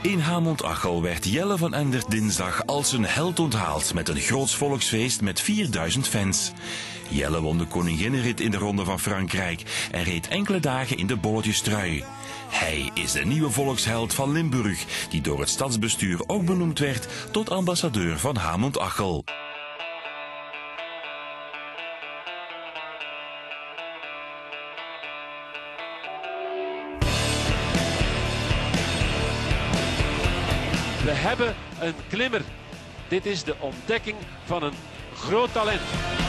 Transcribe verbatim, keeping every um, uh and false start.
In Hamont-Achel werd Jelle van Endert dinsdag als een held onthaald met een groots volksfeest met vierduizend fans. Jelle won de koninginnenrit in de Ronde van Frankrijk en reed enkele dagen in de bolletjestrui. Hij is de nieuwe volksheld van Limburg, die door het stadsbestuur ook benoemd werd tot ambassadeur van Hamont-Achel. We hebben een klimmer. Dit is de ontdekking van een groot talent.